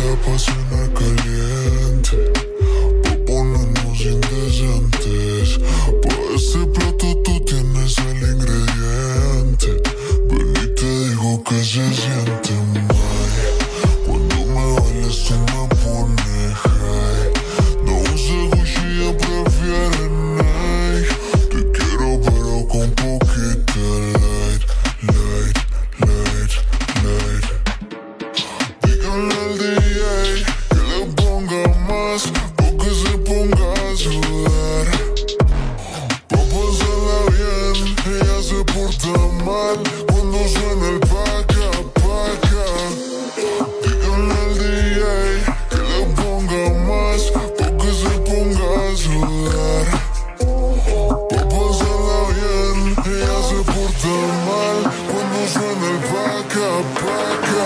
la pasión caliente, pa' ponernos indecentes. Pa' este plato tú tienes el ingrediente. Ven y te digo que se siente mal. Cuando me bailes tú me pones high. No uses Gucci, ya prefieren Nike. Te quiero pero con poquito light, light, light, light. Díganle al DJ que le ponga más, o que se ponga a sudar. Pa' pasarla bien, ella se porta mal cuando suena el Paka, Paka. Díganle al DJ que le ponga más, o que se ponga a sudar. Pa' pasarla bien, ella se porta mal cuando suena el Paka, Paka.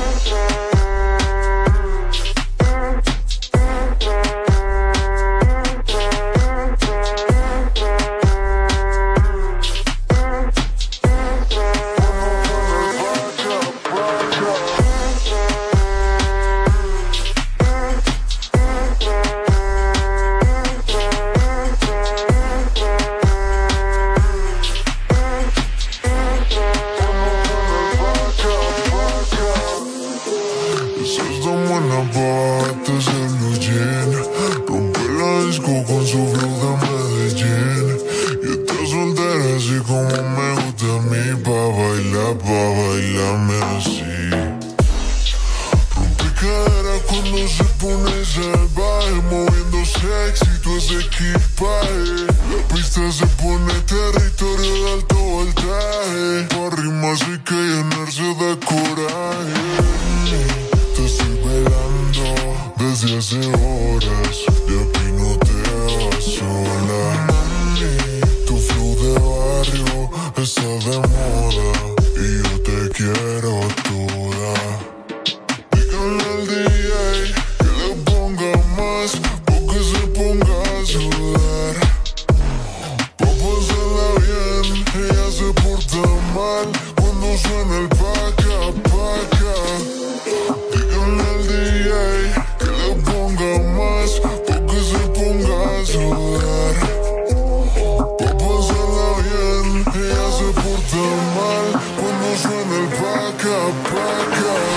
Sos tan buena pa' bates el blue jean. Rompe la disco con su flow de Medellín. Y está soltera así como me gusta a mí. Pa' bailarme así. Rompe cadera cuando se pone salvaje, moviendo sexy todo ese equipaje. La pista se pone territorio de alto voltaje. Pa' rimas hay que llenarse de coraje. Te estoy velando desde hace horas, de aquí no te vas sola. Mami, tu flow de barrio está de moda y yo te quiero toda. Díganle al DJ que le ponga más, o que se ponga a sudar. Pa' pasarla bien, ella se porta mal cuando suena el Paka, Paka. Díganle al DJ que le ponga más, o que se ponga a sudar. Pa' pasarla bien, ella se porta mal cuando suena el Paka, Paka.